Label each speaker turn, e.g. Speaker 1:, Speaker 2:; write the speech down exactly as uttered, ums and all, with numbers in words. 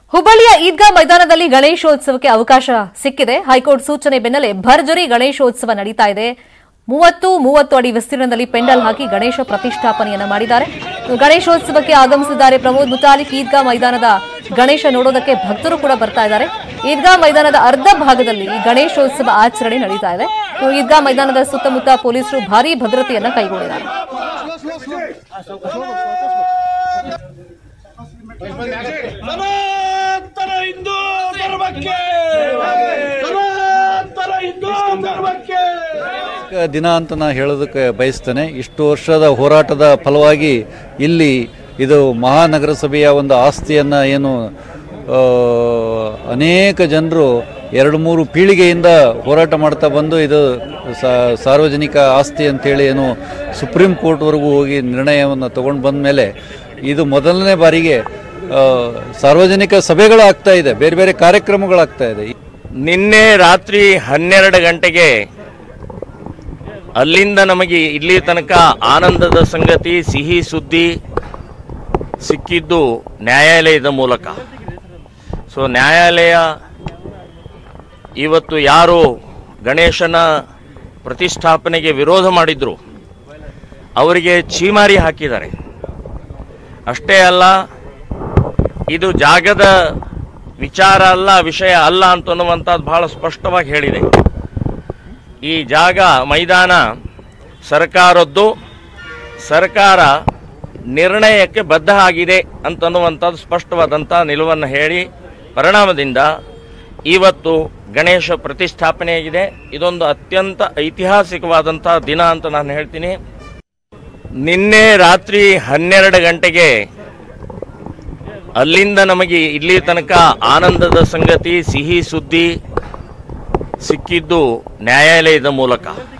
Speaker 1: ಹುಬ್ಬಳ್ಳಿಯ ಈದ್ಗಾ ಮೈದಾನದಲ್ಲಿ ಗಣೇಶೋತ್ಸವಕ್ಕೆ ಅವಕಾಶ ಸಿಕ್ಕಿದೆ. ಹೈಕೋರ್ಟ್ ಸೂಚನೆ ಬೆನ್ನಲ್ಲೇ ಭರ್ಜರಿ ಗಣೇಶೋತ್ಸವ ನಡೀತಾ ಇದೆ. ಮೂವತ್ತು ಮೂವತ್ತು ಅಡಿ ವಿಸ್ತೀರ್ಣದಲ್ಲಿ ಪೆಂಡಲ್ ಹಾಕಿ ಗಣೇಶ ಪ್ರತಿಷ್ಠಾಪನೆಯನ್ನ ಮಾಡಿದ್ದಾರೆ. ಗಣೇಶೋತ್ಸವಕ್ಕೆ ಆಗಮಿಸಿದ್ದಾರೆ ಪ್ರಮೋದ್ ಮುತಾಲಿಕ್. ಈದ್ಗಾ ಮೈದಾನದ ಗಣೇಶ ನೋಡೋದಕ್ಕೆ ಭಕ್ತರು ಕೂಡ ಬರ್ತಾ ಇದ್ದಾರೆ. ಈದ್ಗಾ ಮೈದಾನದ ಅರ್ಧ ಭಾಗದಲ್ಲಿ ಗಣೇಶೋತ್ಸವ ಆಚರಣೆ ನಡೀತಾ ಇದೆ. ಈದ್ಗಾ ಮೈದಾನದ ಸುತ್ತಮುತ್ತ ಪೊಲೀಸರು ಭಾರೀ ಭದ್ರತೆಯನ್ನ ಕೈಗೊಂಡಿದ್ದಾರೆ.
Speaker 2: ಸನಾತನ ಹಿಂದೂ ಧರ್ಮಕ್ಕೆ ಸನಾತನ ಹಿಂದೂ ಧರ್ಮಕ್ಕೆ
Speaker 3: ದಿನ ಅಂತ ನಾ ಹೇಳೋದಕ್ಕೆ ಬಯಸ್ತೇನೆ. ಇಷ್ಟು ವರ್ಷದ ಹೋರಾಟದ ಫಲವಾಗಿ ಇಲ್ಲಿ ಇದು ಮಹಾನಗರಸಭೆಯ ಒಂದು ಆಸ್ತಿಯನ್ನು ಏನು ಅನೇಕ ಜನರು ಎರಡು ಮೂರು ಪೀಳಿಗೆಯಿಂದ ಹೋರಾಟ ಮಾಡ್ತಾ ಬಂದು ಇದು ಸಾರ್ವಜನಿಕ ಆಸ್ತಿ ಅಂತೇಳಿ ಏನು ಸುಪ್ರೀಂ ಕೋರ್ಟ್ವರೆಗೂ ಹೋಗಿ ನಿರ್ಣಯವನ್ನು ತಗೊಂಡು ಬಂದ ಮೇಲೆ ಇದು ಮೊದಲನೇ ಬಾರಿಗೆ ಸಾರ್ವಜನಿಕ ಸಭೆಗಳಾಗ್ತಾ ಇದೆ, ಬೇರೆ ಬೇರೆ ಕಾರ್ಯಕ್ರಮಗಳಾಗ್ತಾ ಇದೆ.
Speaker 4: ನಿನ್ನೆ ರಾತ್ರಿ ಹನ್ನೆರಡು ಗಂಟೆಗೆ ಅಲ್ಲಿಂದ ನಮಗೆ ಇಲ್ಲಿ ತನಕ ಆನಂದದ ಸಂಗತಿ, ಸಿಹಿ ಸುದ್ದಿ ಸಿಕ್ಕಿದ್ದು ನ್ಯಾಯಾಲಯದ ಮೂಲಕ. ಸೊ ನ್ಯಾಯಾಲಯ ಇವತ್ತು ಯಾರು ಗಣೇಶನ ಪ್ರತಿಷ್ಠಾಪನೆಗೆ ವಿರೋಧ ಮಾಡಿದ್ರು ಅವರಿಗೆ ಛೀಮಾರಿ ಹಾಕಿದ್ದಾರೆ. ಅಷ್ಟೇ ಅಲ್ಲ, ಇದು ಜಾಗದ ವಿಚಾರ ಅಲ್ಲ, ವಿಷಯ ಅಲ್ಲ ಅಂತನ್ನುವಂಥದ್ದು ಬಹಳ ಸ್ಪಷ್ಟವಾಗಿ ಹೇಳಿದೆ. ಈ ಜಾಗ ಮೈದಾನ ಸರ್ಕಾರದ್ದು, ಸರ್ಕಾರ ನಿರ್ಣಯಕ್ಕೆ ಬದ್ಧ ಆಗಿದೆ ಅಂತನ್ನುವಂಥದ್ದು ಸ್ಪಷ್ಟವಾದಂಥ ನಿಲುವನ್ನು ಹೇಳಿ ಪರಿಣಾಮದಿಂದ ಇವತ್ತು ಗಣೇಶ ಪ್ರತಿಷ್ಠಾಪನೆಯಾಗಿದೆ. ಇದೊಂದು ಅತ್ಯಂತ ಐತಿಹಾಸಿಕವಾದಂಥ ದಿನ ಅಂತ ನಾನು ಹೇಳ್ತೀನಿ. ನಿನ್ನೆ ರಾತ್ರಿ ಹನ್ನೆರಡು ಗಂಟೆಗೆ ಅಲ್ಲಿಂದ ನಮಗೆ ಇಲ್ಲಿ ತನಕ ಆನಂದದ ಸಂಗತಿ, ಸಿಹಿ ಸುದ್ದಿ ಸಿಕ್ಕಿದ್ದು ನ್ಯಾಯಾಲಯದ ಮೂಲಕ.